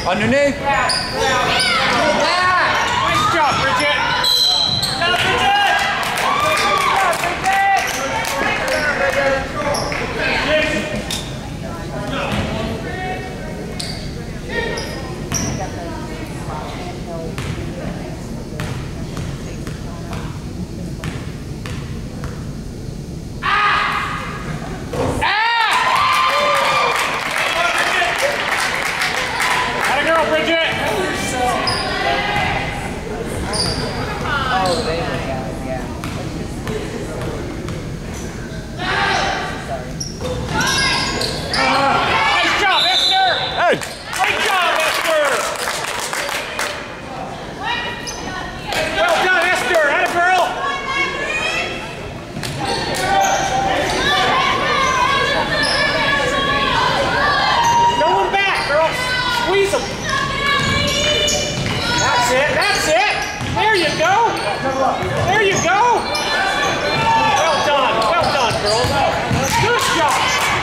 Underneath. Nice job, Bridget. There you go! Well done, girls. Good job!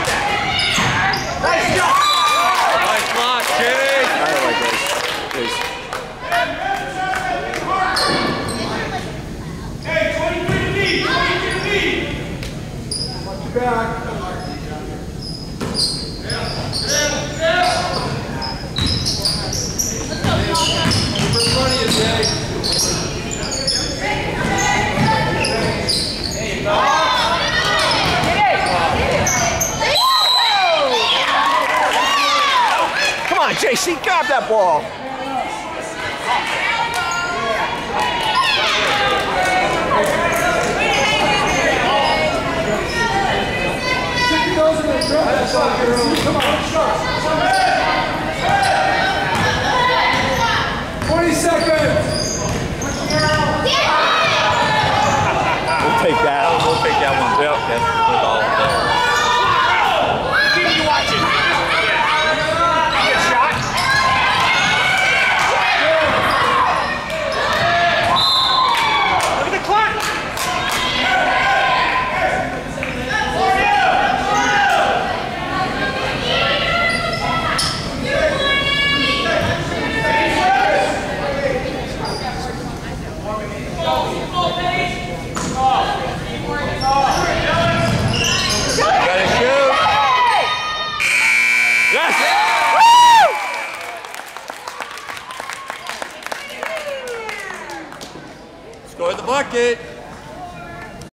Nice job! Nice block, Chase! I don't like this. Hey, 23 to lead! 23 to lead! Watch your back. Come on, JC, grab that ball. Come on, shot. 20 seconds. We'll take that. We'll take that one. Yep, that's all there. Keep you watching. Good shot. Look at the clock. Score the bucket.